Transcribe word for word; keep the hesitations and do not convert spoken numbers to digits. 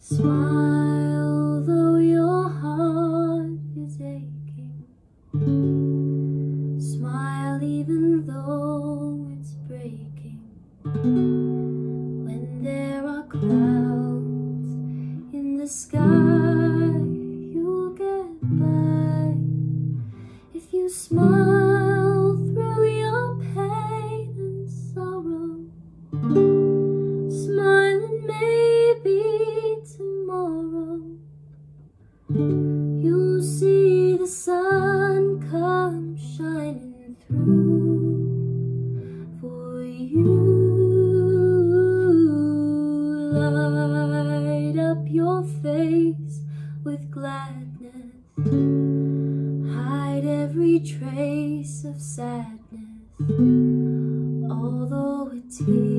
Smile though your heart is aching. Smile even though it's breaking. When there are clouds in the sky, you'll get by. If you smile through your pain and sorrow, smiling maybe tomorrow, you'll see the sun come shining through for you. Light up your face with gladness, hide every trace of sadness, although a tear